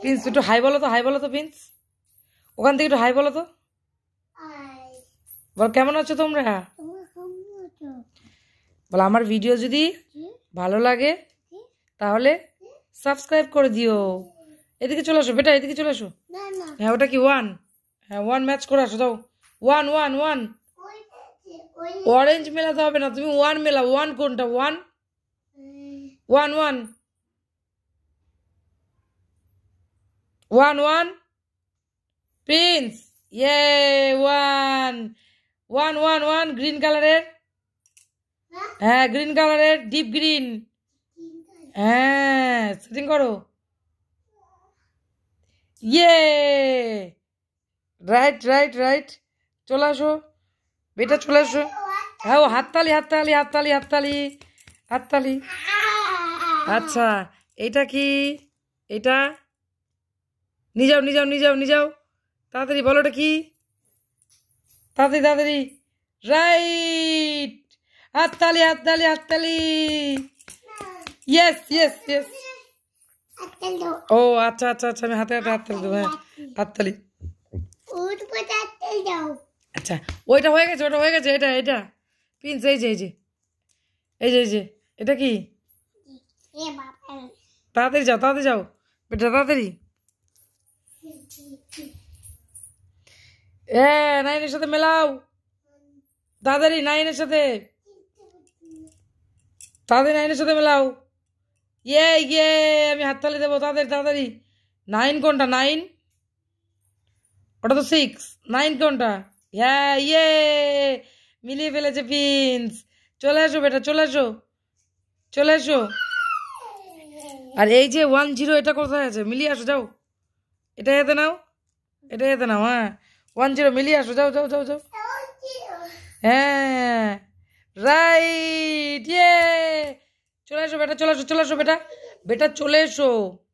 Prince একটু high বলো তো, হাই বলো তো প্রিন্স, ওখান থেকে একটু হাই বলো তো, বল কেমন আছো তোমরা? বল আমার ভিডিও যদি ভালো লাগে তাহলে সাবস্ক্রাইব করে দিও। এদিকে চলে আসো বেটা, এদিকে চলে আসো। হ্যাঁ ওটা কি ওয়ান? হ্যাঁ ওয়ান ম্যাচ করে আসো, দাও ওয়ান ওয়ান ওয়ান। অরেঞ্জ মেলাতে হবে না, তুমি ওয়ান মেলা। ওয়ান কোনটা? One one one one one prince, ইয়ে one one one one. Green কালারের, হ্যাঁ গ্রিন কালারের, ডিপ গ্রিন। হ্যাঁ সেটিং করো, ইয়ে রাইট রাইট রাইট। চলে আসো বেটা, চলে আসো। হ্যাঁ ও হাততালি হাততালি হাততালি হাততালি হাততালি। আচ্ছা এটা কি? এটা নিয়ে যাও নিয়ে যাও নিয়ে যাও নিয়ে যাও, তাড়াতাড়ি বলো এটা কি, তাড়াতাড়ি তাড়াতাড়ি। রাইট, হাততালি হাততালি হাততালি। Yes yes yes. ও আচ্ছা আচ্ছা আচ্ছা, আমি হাতে হাতে হাততালি দেবো। হ্যাঁ হাততালি। আচ্ছা ওইটা হয়ে গেছে, ওটা হয়ে গেছে। এটা এটা প্রিন্স, এই যে এই যে এই যে এই যে, এটা কি? তাড়াতাড়ি যাও তাড়াতাড়ি যাও বেটা, তাড়াতাড়ি। নাইনের সাথে মেলাও তাড়াতাড়ি, নাইনের সাথে তাড়াতাড়ি, নাইনের সাথে মেলাও। ইয়ে ইয়ে, আমি হাততালি দেবো, তাড়াতাড়ি তাড়াতাড়ি। নাইন কোনটা? নাইন ওটা তো সিক্স। নাইন কোনটা? হ্যাঁ ইয়ে, মিলিয়ে ফেলেছে প্রিন্স। চলে আসো বেটা, চলে আসো চলে আসো। আর এই যে 10 এটা কোথায় আছে? মিলিয়ে আসো যাও, এটা এতে নাও, এটা এতে নাও। হ্যাঁ 10 মিলিয়ে আসো, যাও যাও যাও যাও। হ্যাঁ রাইট, ইয়ে। চলে আসো বেটা, চলে আসো চলে আসো বেটা, বেটা চলে এসো।